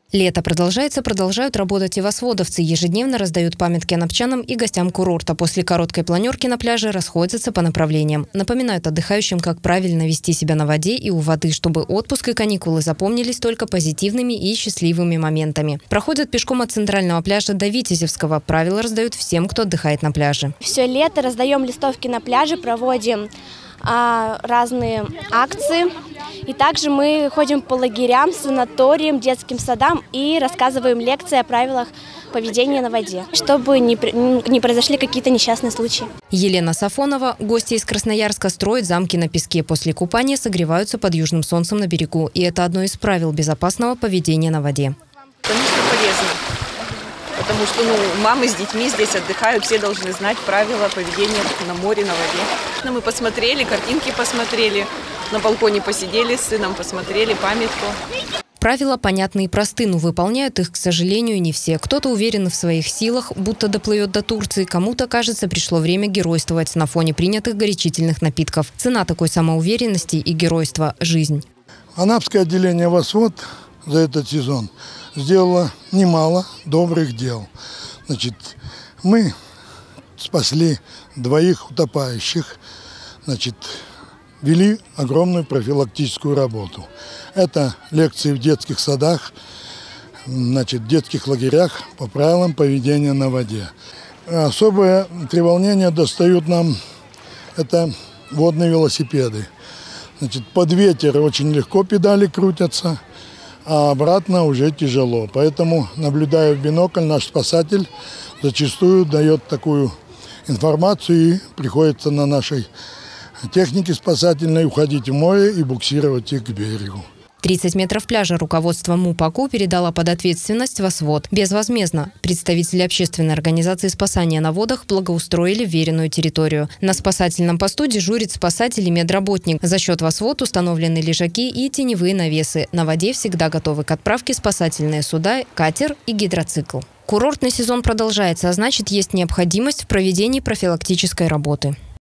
Лето продолжается, продолжают работать и восводовцы. Ежедневно раздают памятки анапчанам и гостям курорта. После короткой планерки на пляже расходятся по направлениям. Напоминают отдыхающим, как правильно вести себя на воде и у воды, чтобы отпуск и каникулы запомнились только позитивными и счастливыми моментами. Проходят пешком от центрального пляжа до Витязевского. Правила раздают всем, кто отдыхает на пляже. Все лето раздаем листовки на пляже, проводим разные акции. И также мы ходим по лагерям, санаториям, детским садам и рассказываем лекции о правилах поведения на воде, чтобы не произошли какие-то несчастные случаи. Елена Сафонова, гости из Красноярска, строят замки на песке. После купания согреваются под южным солнцем на берегу. И это одно из правил безопасного поведения на воде. Конечно, полезно. Потому что мамы с детьми здесь отдыхают, все должны знать правила поведения на море, на воде. Мы посмотрели, картинки посмотрели, на балконе посидели с сыном, посмотрели памятку. Правила понятны и просты, но выполняют их, к сожалению, не все. Кто-то уверен в своих силах, будто доплывет до Турции, кому-то, кажется, пришло время геройствовать на фоне принятых горячительных напитков. Цена такой самоуверенности и геройства – жизнь. Анапское отделение «Восвод» за этот сезон сделало немало добрых дел. Мы спасли 2 утопающих, вели огромную профилактическую работу. Это лекции в детских садах, в детских лагерях по правилам поведения на воде. Особое треволнение достают нам это водные велосипеды. Под ветер очень легко педали крутятся, а обратно уже тяжело. Поэтому, наблюдая в бинокль, наш спасатель зачастую дает такую информацию, и приходится на нашей технике спасательной уходить в море и буксировать их к берегу. 30 метров пляжа руководство МУП АКУ передало под ответственность «Восвод». Безвозмездно представители общественной организации спасания на водах благоустроили вверенную территорию. На спасательном посту дежурит спасатель и медработник. За счет «Восвод» установлены лежаки и теневые навесы. На воде всегда готовы к отправке спасательные суда, катер и гидроцикл. Курортный сезон продолжается, а значит, есть необходимость в проведении профилактической работы.